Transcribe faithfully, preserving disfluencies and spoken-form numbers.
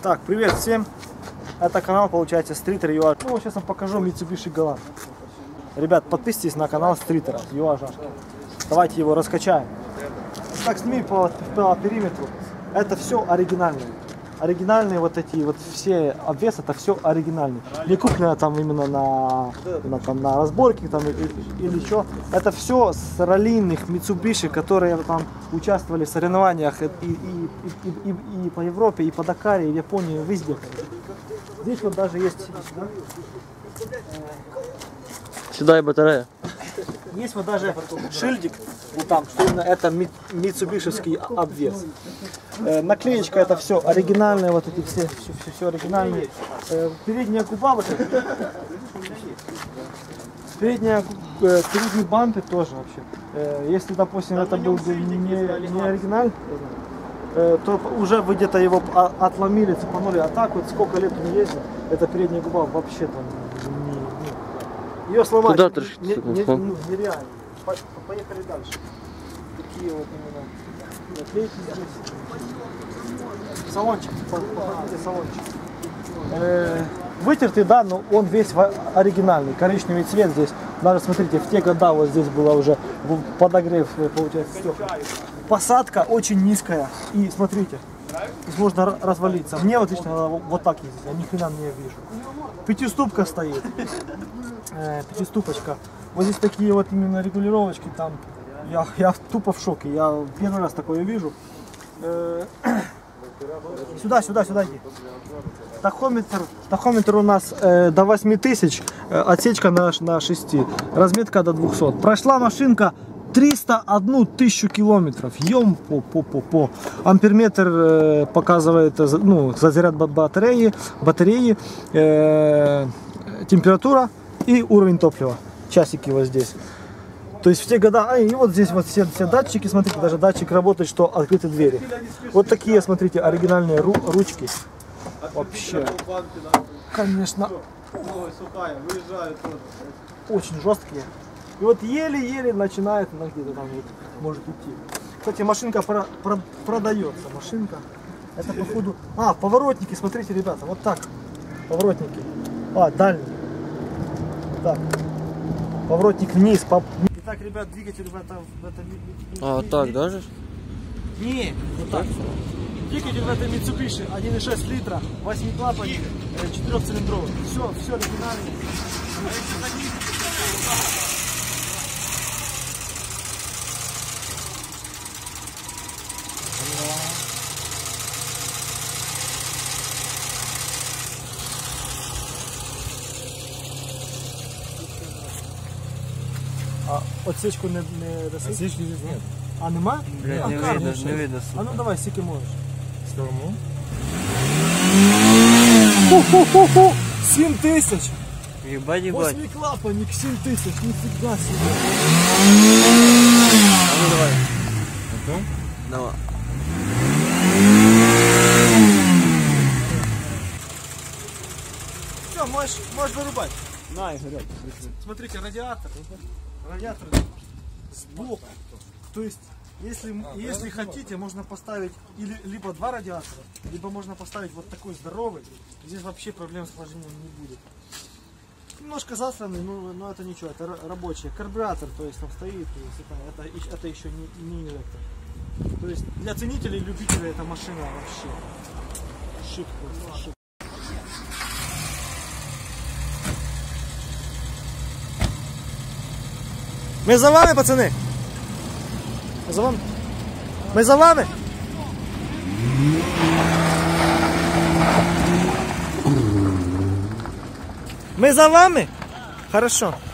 Так, привет всем. Это канал, получается, Streeter ю эй. Ну, сейчас вам покажу Mitsubishi Galant. Ребят, подписывайтесь на канал Streeter ю эй. Давайте его раскачаем. Так, сними по, по периметру. Это все оригинальное. Оригинальные вот эти вот все обвес, это все оригинальные. Не куплено там именно на, на, там, на разборке там, или, или что. Это все с раллийных Mitsubishi, которые там участвовали в соревнованиях и, и, и, и, и, и по Европе, и по Дакаре, и в Японии, везде. Здесь вот даже есть... Сюда и батарея. Есть вот даже шильдик, вот там, что именно это митсубишевский обвес. Э, наклеечка, это все оригинальные, вот эти все, все, все, все оригинальные. Э, передняя губа, вот это. Передняя, э, передний бампер тоже вообще. Э, если, допустим, это был не, не оригиналь, э, то уже вы где-то его отломили, цепанули. А так вот сколько лет он ездил, эта передняя губа вообще там не... Ее сломать Куда ты не, не, ну, нереально. Поехали дальше. Такие вот именно наклейки здесь. Салончик. Посмотрите, салончик. Э, вытертый, да, но он весь оригинальный. Коричневый цвет здесь. Даже смотрите, в те года вот здесь было уже подогрев, получается, стекла. Посадка очень низкая. И смотрите, здесь можно развалиться. Мне вот лично вот так ездить, я ни хрена не вижу. Пятиступка стоит. Э, пятиступочка. Вот здесь такие вот именно регулировочки, там я, я тупо в шоке, я первый раз такое вижу. Э, сюда, сюда, сюда иди. Тахометр, тахометр у нас э, до восьми тысяч, э, отсечка на, на шести, разметка до двухсот. Прошла машинка триста одну тысячу километров. Ем по по по по. Амперметр э, показывает, ну, заряд батареи, батареи, э, температура и уровень топлива. Часики вот здесь. То есть в те года, а и вот здесь вот все, все датчики, смотрите, даже датчик работает, что открыты двери. Вот такие, смотрите, оригинальные ру, ручки. Вообще, конечно, очень жесткие. И вот еле-еле начинает она где-то там вот, может идти. Кстати, машинка про, про, продается. Машинка. Это походу. А, поворотники, смотрите, ребята, вот так. Поворотники. А, дальний. Так. Поворотник вниз. По... Итак, ребят, двигатель в этом. В этом... А, вот так даже? Не, вот так. Двигатель в этом Mitsubishi один и шесть литра, восьмиклапанник, четырехцилиндровый. Все, все оригинально. А отсечку не, не досить? Отсечки здесь нет. А нема? Блядь, а, не как? видно, не видно. А ну давай, сколько можешь. Сторму. семь тысяч! Ебать, ебать. Восьмиклапанник, семь тысяч, нифига себе. А ну давай. Потом? Давай. Все, можешь, можешь вырубать. На, Игорь. Смотрите, радиатор. Радиатор сбоку. То есть, если, а, если хотите, можно поставить или, либо два радиатора, либо можно поставить вот такой здоровый. Здесь вообще проблем с охлаждением не будет. Немножко засранный, но, но это ничего, это рабочий. Карбюратор, то есть там стоит, то есть это, это, это еще не, не электро. То есть для ценителей, любителей эта машина вообще шик, просто шик. Мы за вами, пацаны! Мы за вами! Мы за вами! Мы за вами? Хорошо.